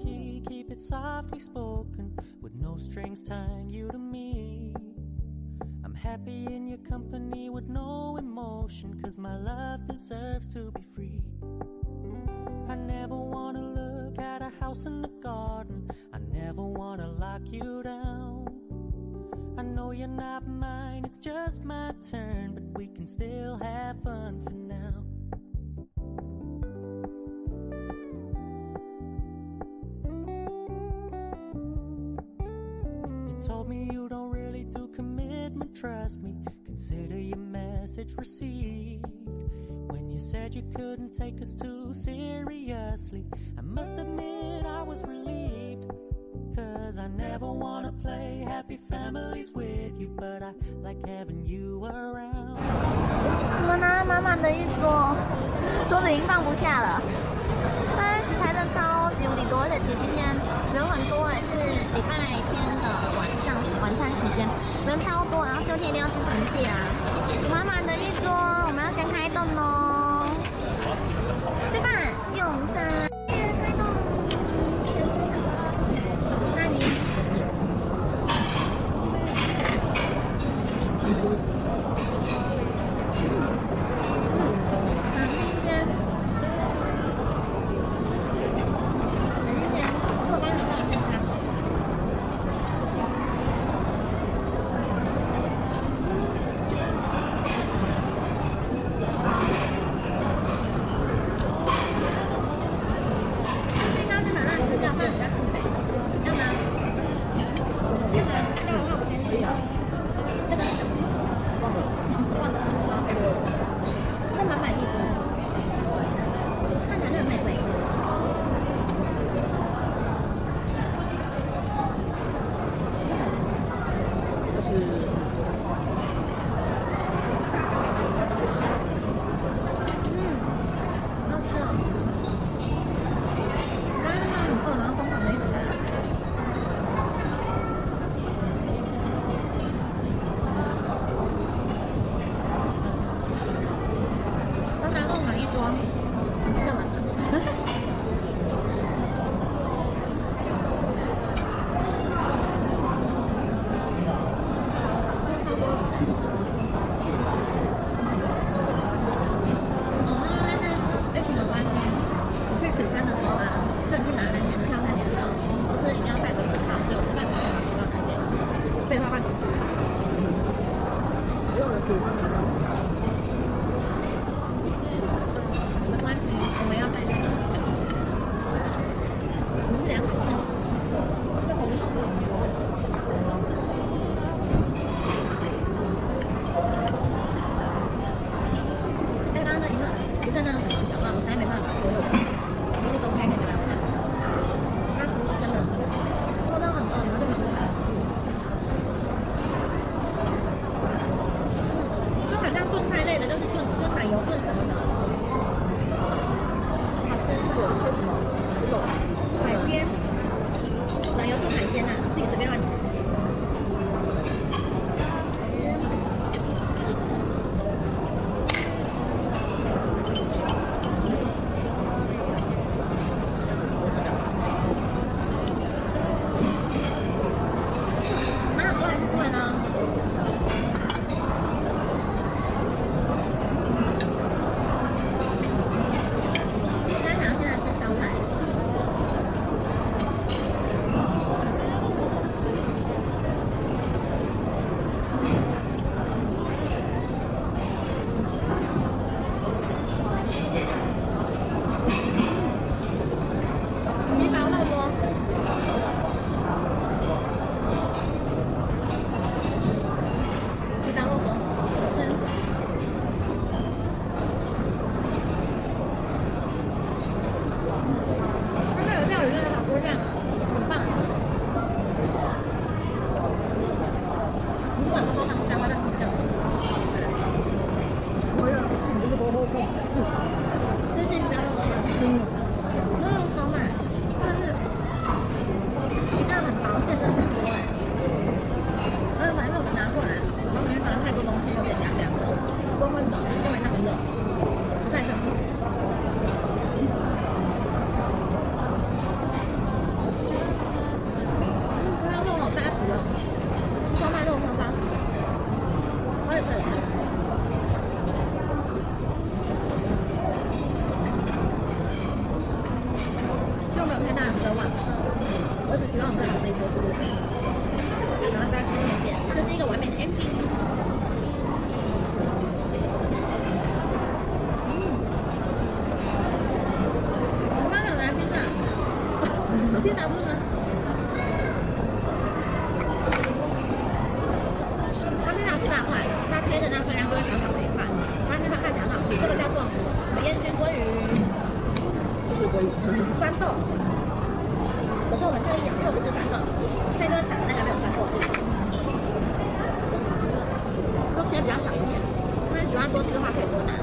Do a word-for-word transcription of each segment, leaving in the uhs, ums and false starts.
key, keep it softly spoken, with no strings tying you to me. I'm happy in your company with no emotion, cause my love deserves to be free. I never wanna look at a house in the garden, I never wanna lock you down. I know you're not mine, it's just my turn, but we can still have fun for now. You told me you don't really do commitment, trust me, consider your message received. When you said you couldn't take us too seriously, I must admit I was relieved. Cause I never wanna play happy families with you, but I like having you around. 什么呢？满满的一桌，桌子已经放不下了。但是食材真的超级无敌多，而且其实今天人很多哎，是礼拜天的晚上晚餐时间，人超多，然后秋天一定要吃螃蟹啊！满满的一桌，我们要先开动喽！吃饭，用餐。 好少一点，因为喜欢多吃的话可以多拿。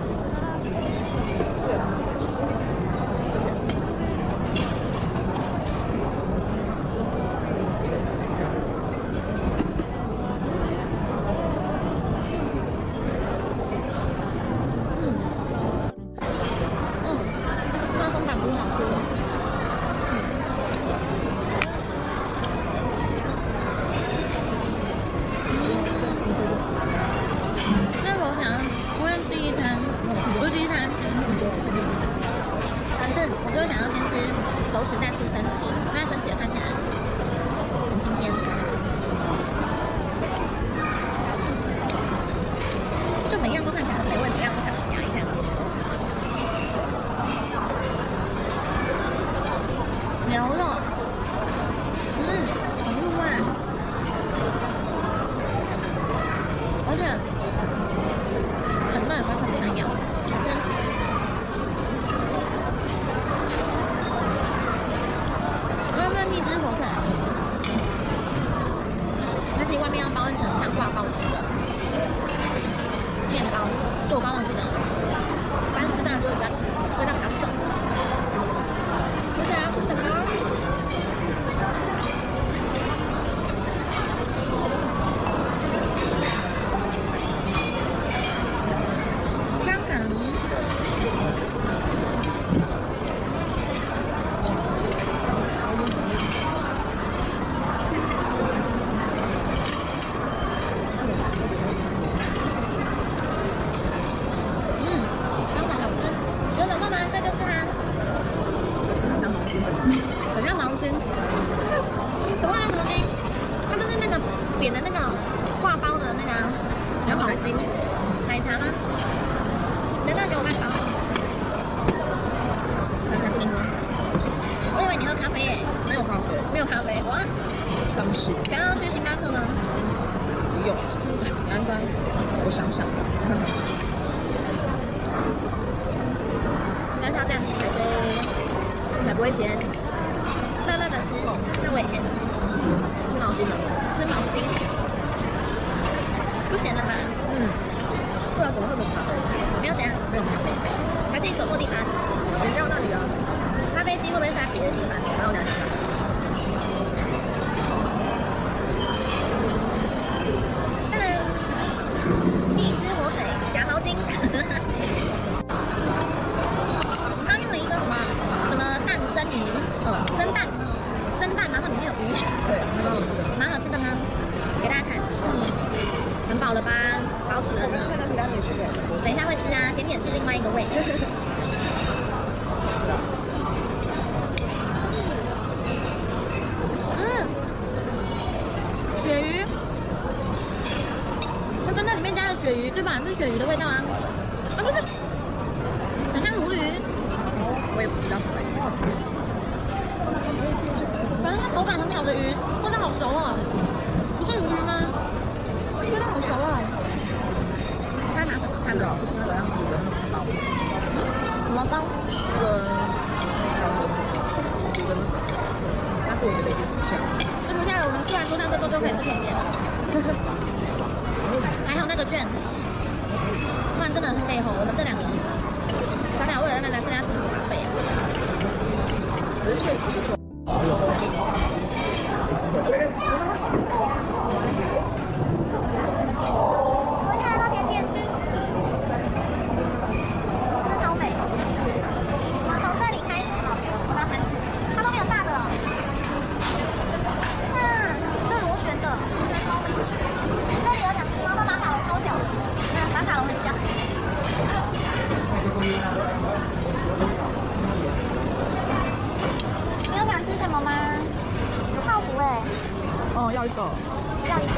要一个， 要一个。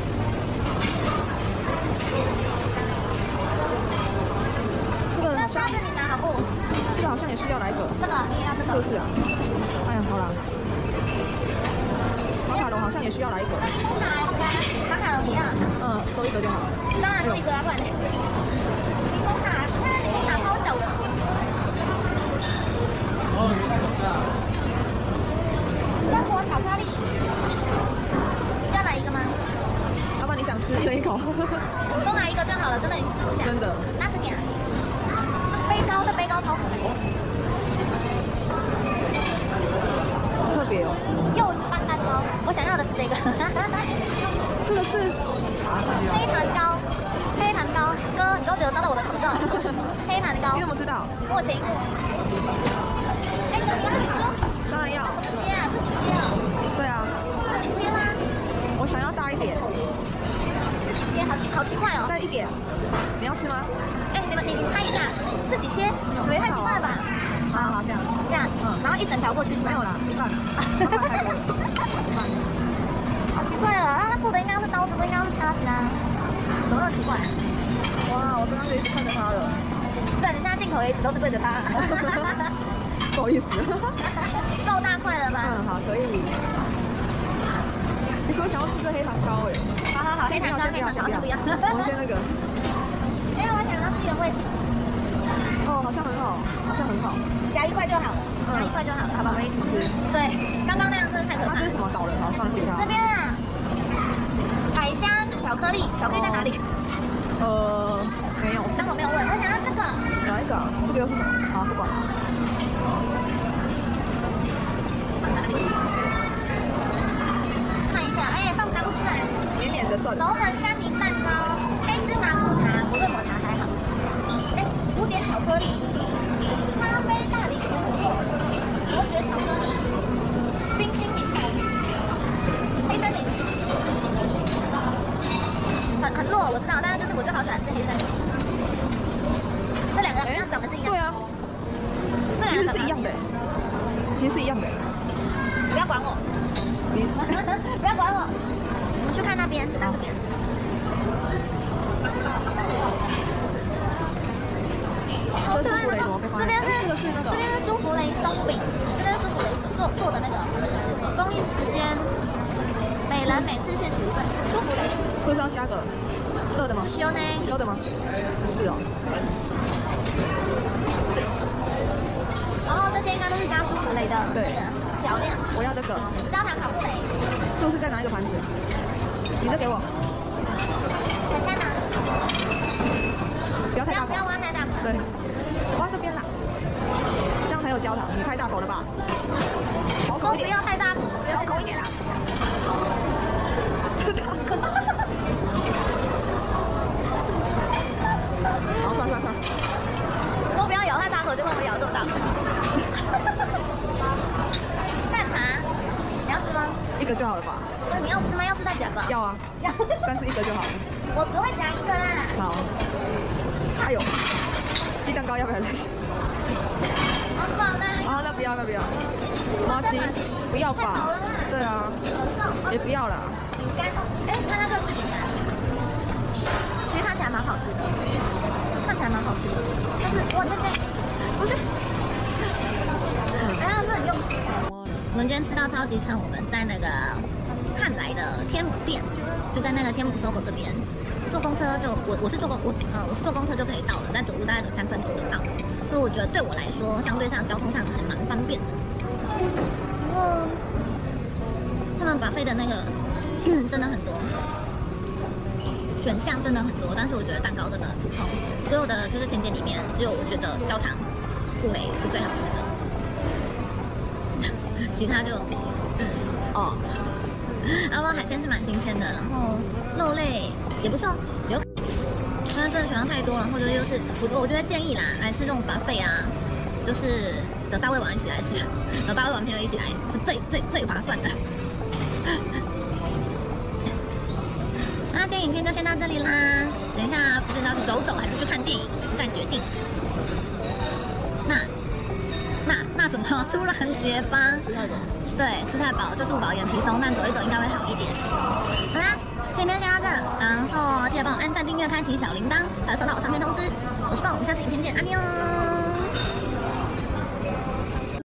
这个那沙子你拿好不？ 这个好像也需要来一个。 这个你也要这个。 是不是啊？哎呀，好啦。马卡龙好像也需要来一个。 马马卡龙一样。 嗯，都一个就好。 当然是一个啊，不然呢？柠檬塔，看柠檬塔超小的。榛果巧克力。要来一个吗？ 要不然你想吃一人一口？ 都拿一个。 真的已经吃不下。 真的。 那是点杯糕，这杯糕超可爱， 特别哦。 柚子拌蛋糕，我想要的是这个。 这个是黑糖糕，黑糖糕，哥，你都只有抓到我的口罩。黑糖糕， 你怎么知道？ 莫晴。哎，你要你说？ 当然要。 怎么切啊？自己切哦。 对啊。 自己切吗？ 我想要大一点。 自己切，好奇好奇怪哦。 再一点。你要吃吗？ 哎，你们你你拍一下，自己切，你们太奇怪了吧？ 好好这样， 这样，嗯，然后一整条过去是没有啦，一半了，一半。 好奇怪了，啊，他付的应该是刀子，不应该是叉子啊？怎么那么奇怪？ 哇，我刚刚就一直看着他了。 对，你现在镜头也一直都是对着他。 不好意思。 够大块了吧？ 嗯，好，可以。你说想要吃这黑糖糕哎？ 好好好，黑糖糕，黑糖糕，先不要。 我们先那个。 因为我想要是原味起司。 哦，好像很好，好像很好。 夹一块就好了，夹一块就好了，好吧？我们一起吃。对，刚刚那样真的太可怕。 这是什么搞人？好，算了，给他。 这边啊，海虾巧克力，巧克力在哪里？ 呃，没有。 当我没有问，我想要这个。 哪一个？这个又是什么？好，不管了。 看一下，哎，放拿不出来。 绵绵的算了。 熟成香柠蛋糕，黑芝麻抹茶，不对抹茶还好。哎，古典巧克力，咖啡大理石果，伯爵巧克力，冰心柠檬，黑森林。很很弱，我知道，但是就是我就好喜欢吃黑森林。这两个好像长得是一样。 对啊， 这两个是一样的，其实是一样的。 不要管我， 你不要管我，我们去看那边，在这边。 这是舒芙蕾怎么被放在？ 这边是这个是那个， 这边是舒芙蕾松饼，这边是舒芙蕾做做的那个，供应时间每人每次限十份，舒芙蕾。 是不是要加个热的吗？ 有呢， 热的吗？是哦。 然后这些应该都是加舒芙蕾的那个调料。 我要这个焦糖烤布蕾。 是不是再拿一个盘子？你这给我。 全家拿。 不要太大口。 不要挖太大口。 对，挖这边啦。这样才有焦糖，你太大口了吧？小口一点。 不要太大口， 小口一点啦。好，算算算。 说不要咬太大口，就让我咬这么大口。蛋挞，你要吃吗？ 一个就好了吧？ 那你要吃吗？要吃再夹吧。 要啊， 要。 但是一个就好了。 我只会夹一个啦。 好。还有，鸡蛋糕要不要来？ 好饱呢。 啊，那不要，那不要。麻鸡，不要吧？对啊。也不要啦。 饼干，哎，它那个是饼干，其实看起来蛮好吃的，看起来蛮好吃的，但是哇，这边不是，哎呀，这很用心。我们今天吃到超级撑，我们在那个汉来的天母店，就在那个天母 S O G O 这边，坐公车就我我是坐公我呃我是坐公车就可以到了，但走路大概有三分钟就到了，所以我觉得对我来说，相对上交通上还蛮方便的。然后他们把费的那个。嗯，真的很多，选项真的很多，但是我觉得蛋糕真的很普通。所有的就是甜点里面，只有我觉得焦糖布蕾是最好吃的，其他就嗯哦。然后海鲜是蛮新鲜的，然后肉类也不错，有。但是真的选项太多，然后就又是我我觉得建议啦，来吃这种 buffet 啊，就是找大胃王一起来吃，找大胃王朋友一起来是最最最划算的。那今天影片就先到这里啦，等一下不知道是走走还是去看电影再决定。那那那什么突然结巴？对，吃太饱就肚饱眼皮松，但走一走应该会好一点。好啦，今天先到这，然后记得帮我按赞、订阅、开启小铃铛，才会收到我上片通知。我是凤，我们下次影片见，安妞。